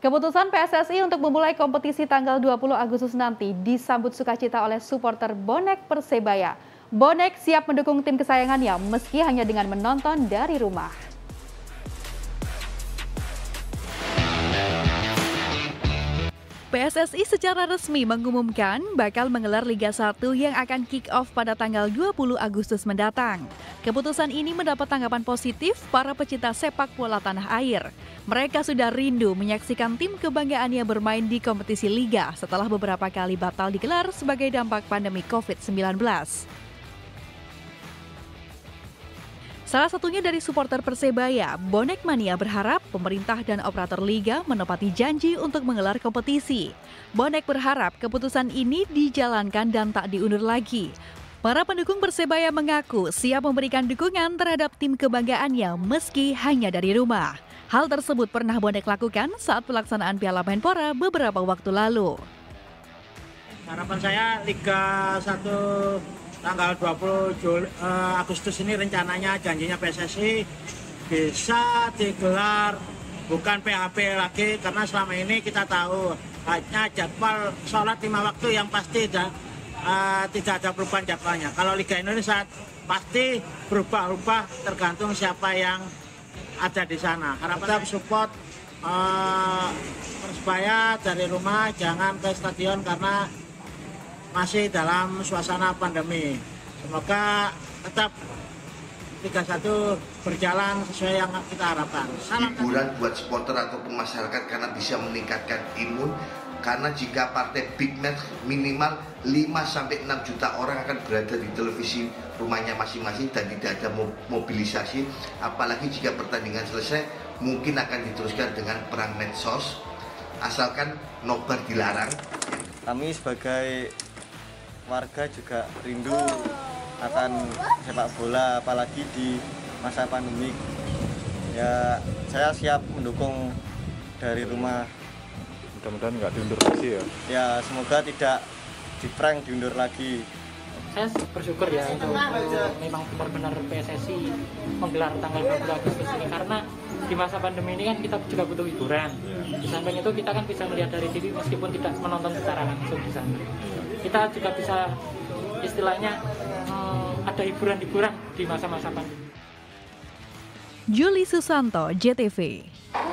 Keputusan PSSI untuk memulai kompetisi tanggal 20 Agustus nanti disambut sukacita oleh supporter bonek Persebaya. Bonek siap mendukung tim kesayangannya meski hanya dengan menonton dari rumah. PSSI secara resmi mengumumkan bakal menggelar Liga 1 yang akan kick-off pada tanggal 20 Agustus mendatang. Keputusan ini mendapat tanggapan positif para pecinta sepak bola tanah air. Mereka sudah rindu menyaksikan tim kebanggaannya bermain di kompetisi Liga setelah beberapa kali batal digelar sebagai dampak pandemi COVID-19. Salah satunya dari supporter Persebaya, Bonek Mania berharap pemerintah dan operator liga menepati janji untuk menggelar kompetisi. Bonek berharap keputusan ini dijalankan dan tak diundur lagi. Para pendukung Persebaya mengaku siap memberikan dukungan terhadap tim kebanggaannya meski hanya dari rumah. Hal tersebut pernah Bonek lakukan saat pelaksanaan Piala Menpora beberapa waktu lalu. Harapan saya Liga 1 tanggal 20 Agustus ini rencananya janjinya PSSI bisa digelar bukan PHP lagi, karena selama ini kita tahu hanya jadwal sholat 5 waktu yang pasti tidak ada perubahan jadwalnya. Kalau Liga Indonesia pasti berubah-ubah tergantung siapa yang ada di sana. Harapan support Persebaya dari rumah, jangan ke stadion karena masih dalam suasana pandemi. Semoga tetap Liga 1 berjalan sesuai yang kita harapkan. Hiburan buat supporter ataupun masyarakat karena bisa meningkatkan imun. Karena jika partai big match minimal 5-6 juta orang akan berada di televisi rumahnya masing-masing dan tidak ada mobilisasi. Apalagi jika pertandingan selesai mungkin akan diteruskan dengan perang medsos asalkan nobar dilarang. Kami sebagai warga juga rindu akan sepak bola, apalagi di masa pandemi. Ya, saya siap mendukung dari rumah. Mudah-mudahan nggak diundur lagi ya. Ya, semoga tidak di-prank diundur lagi. Saya bersyukur ya untuk memang benar-benar PSSI menggelar tanggal 20 Agustus ini, karena di masa pandemi ini kan kita juga butuh hiburan. Di samping itu kita kan bisa melihat dari TV meskipun tidak menonton secara langsung di sana. Kita juga bisa istilahnya ada hiburan-hiburan di masa-masa pandemi. Juli Susanto, JTV.